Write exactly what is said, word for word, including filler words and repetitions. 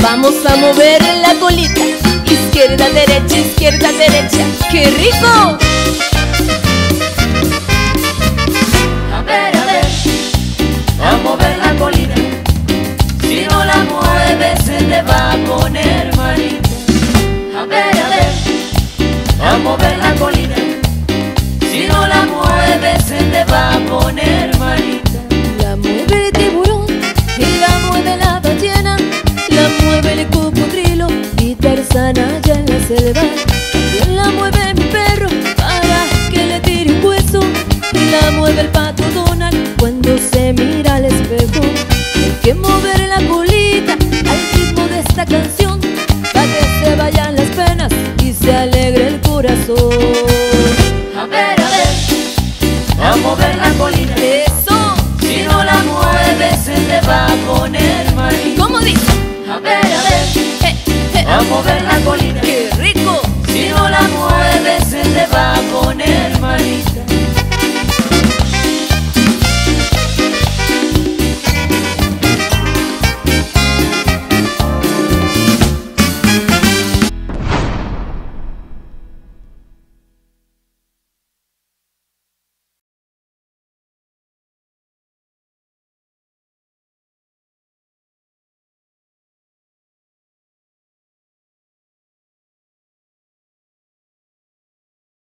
Vamos a mover la colita, izquierda, derecha, izquierda, derecha. ¡Qué rico! A ver, a ver, a mover la colita. Si no la mueves se te va a poner malita. A ver, a ver, a mover la colita. Si no la mueves se te va a poner malita. La mueve el tiburón y la mueve la ballena. La mueve el cocodrilo y Tarzán allá en la selva. También la mueve mi perro para que le tire un hueso. Y la mueve el pato Donald cuando se mira al espejo. Hay que mover la colita al ritmo de esta canción, para que se vayan las penas y se alegre el corazón. A ver, a ver, a mover la colita. ¡Eso! Si no la mueves se te va a poner malita. ¿Cómo dice? A ver, a ver, Eh, eh. a mover la colita.